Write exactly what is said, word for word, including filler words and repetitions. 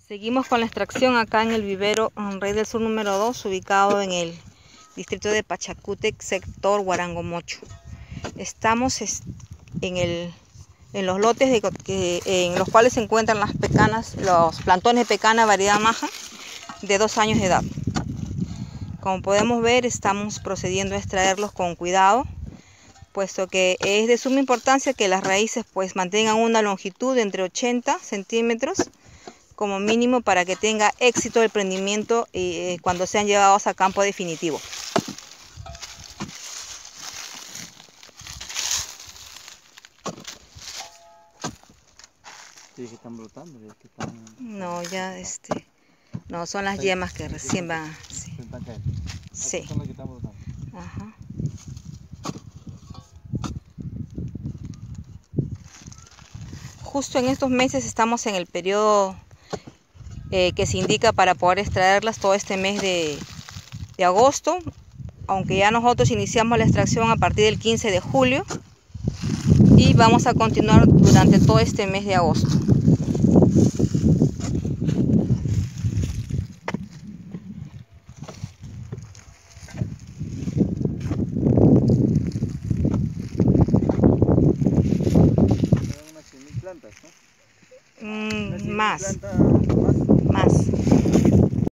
Seguimos con la extracción acá en el vivero Rey del Sur número dos, ubicado en el distrito de Pachacútec, sector Huarangomocho. Estamos en, el, en los lotes de, que, en los cuales se encuentran las pecanas, los plantones de pecana variedad maja de dos años de edad. Como podemos ver, estamos procediendo a extraerlos con cuidado, puesto que es de suma importancia que las raíces pues mantengan una longitud de entre ochenta centímetros como mínimo para que tenga éxito el prendimiento eh, cuando sean llevados a campo definitivo. Sí, que están brotando, ya que están... No, ya este... No, son las yemas que recién van... Sí. Sí. Son las que están brotando. Ajá. Justo en estos meses estamos en el periodo eh, que se indica para poder extraerlas, todo este mes de, de agosto, aunque ya nosotros iniciamos la extracción a partir del quince de julio y vamos a continuar durante todo este mes de agosto. Unas cien mil plantas, ¿no? Mm, Unas cien mil más, plantas más. más.